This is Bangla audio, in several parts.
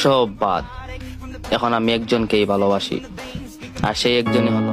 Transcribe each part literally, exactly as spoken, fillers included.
সব বাদ, এখন আমি একজনকেই ভালোবাসি, আর সেই একজনই হলো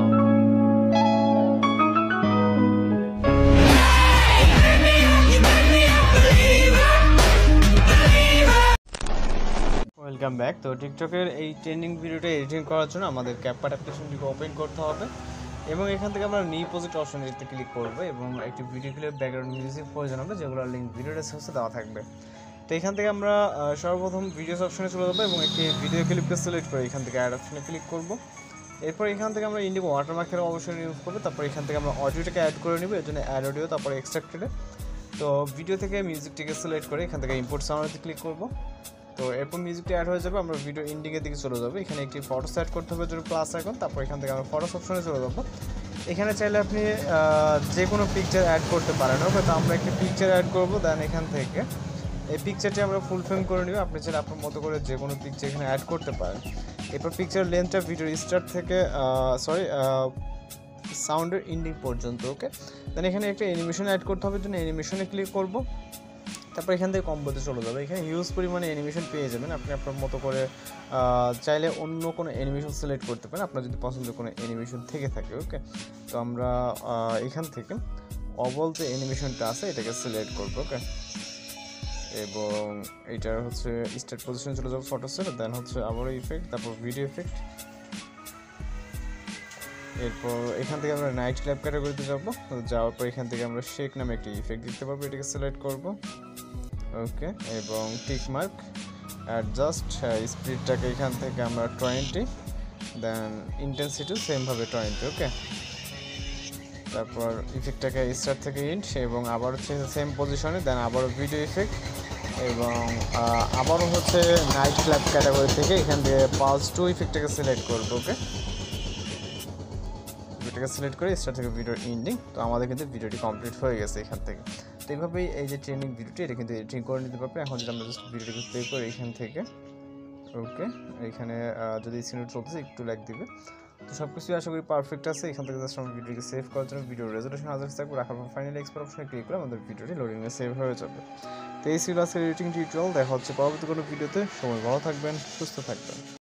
ওয়েলকাম ব্যাক। তো টিকটকের এই ট্রেন্ডিং ভিডিওটা এডিটিং করার জন্য আমাদের ক্যাপকাট অ্যাপ্লিকেশনটিকে ওপেন করতে হবে এবং এখান থেকে আমরা নিউ প্রজেক্ট অপশনটিতে ক্লিক করব এবং একটি ভিডিও ক্লিপ ব্যাকগ্রাউন্ড মিউজিক প্রয়োজন হবে, যেগুলোর লিঙ্ক ভিডিও ডেসক্রিপশনে দেওয়া থাকবে। তো এখান থেকে আমরা সর্বপ্রথম ভিডিওস অপশনে চলে যাবো এবং একটি ভিডিও ক্লিপকে সিলেক্ট করে এখান থেকে অ্যাড অপশনে ক্লিক করব। এরপর এখান থেকে আমরা ইন্ডিগো ওয়াটারমার্কের অবশ্যই ইউজ করবো। তারপর এখান থেকে আমরা অডিওটাকে অ্যাড করে নেব, এর জন্য অ্যাড অডিও, তারপর এক্সট্রাক্টেডে। তো ভিডিও থেকে মিউজিকটিকে সিলেক্ট করে এখান থেকে ইম্পোর্ট সাউন্ডে ক্লিক করব। তো এরপর মিউজিকটি অ্যাড হয়ে যাবে, আমরা ভিডিও এন্ডিংয়ের দিকে চলে যাবো। এখানে একটি ফটো সেট করতে হবে, যদি প্লাস আইকন। তারপর এখান থেকে আমরা ফটোস অপশনে চলে যাবো। এখানে চাইলে আপনি যে কোনো পিকচার অ্যাড করতে পারেন। ওকে, তো আমরা একটি পিকচার অ্যাড করবো। দেন এখান থেকে এই পিকচারটি আমরা ফুল ফ্রেম করে নিব। আপনি চাইলে আপনার মতো করে যে কোনো পিকচার এখানে অ্যাড করতে পারেন। এরপর পিকচার লেন্থটা ভিডিওর স্টার্ট থেকে সরি সাউন্ডের এন্ডিং পর্যন্ত। ওকে, দেন এখানে একটা অ্যানিমেশন অ্যাড করতে হবে, জন্য অ্যানিমেশনে ক্লিক করব। তারপর এখান থেকে কম্বোতে চলে যাবে। এখানে হিউজ পরিমাণে অ্যানিমেশন পেয়ে যাবেন। আপনি আপনার মতো করে চাইলে অন্য কোনো অ্যানিমেশন সিলেক্ট করতে পারেন, আপনার যদি পছন্দের কোনো অ্যানিমেশন থেকে থাকে। ওকে, তো আমরা এখান থেকে অবল যে অ্যানিমেশনটা আছে এটাকে সিলেক্ট করবো। ওকে, এবং এইটার হচ্ছে স্টার্ট পজিশনে চলে যাবো ফটোসের। দেন হচ্ছে আবারও ইফেক্ট, তারপর ভিডিও ইফেক্ট। এরপর এখান থেকে আমরা নাইট ক্ল্যাপ ক্যাটাগরিতে যাবো। যাওয়ার পর এখান থেকে আমরা শেক নামে একটি ইফেক্ট দেখতে পাবো, এটাকে সিলেক্ট করবো। ওকে, এবং টিক মার্ক অ্যাডজাস্ট স্পিডটাকে এখান থেকে আমরা টোয়েন্টি, দেন ইন্টেন্সিটি সেমভাবে টোয়েন্টি। ওকে, তারপর ইফেক্টটাকে স্টার্ট থেকে ইন্ট এবং আবার হচ্ছে সেম পজিশনে, দেন আবারও ভিডিও ইফেক্ট এবং আবারও হচ্ছে নাইট ক্ল্যাপ ক্যাটাগরি থেকে এখান থেকে পালস টু ইফেক্টটাকে সিলেক্ট করবো। ওকে, ভিডিওটাকে সিলেক্ট করে স্টার্ট থেকে ভিডিওর এন্ডিং। তো আমাদের কিন্তু ভিডিওটি কমপ্লিট হয়ে গেছে এখান থেকে। তো এইভাবেই এই যে ট্রেনিং ভিডিওটি এটা কিন্তু এডিটিং করে নিতে পারবে। এখন যদি আমরা জাস্ট ভিডিওটিকে প্লে করি এখান থেকে। ওকে, এখানে যদি স্ক্রিনে চলতেছে একটু ল্যাগ দিবে। তো সব কিছুই আশা করি পারফেক্ট আছে। এখান থেকে জাস্ট আমরা ভিডিওটিকে সেভ করার জন্য ভিডিও রেজলিউশন হাজার থাকবে, রাখার পর ফাইনালি এক্সপোর্ট অপশনে ক্লিক করে আমাদের ভিডিওটি লোডিংয়ে সেভ হয়ে যাবে। তো এই ছিল আজকের এডিটিং টিউটোরিয়াল। দেখা হচ্ছে পরবর্তী কোনো ভিডিওতে। সময় ভালো থাকবেন, সুস্থ থাকবেন।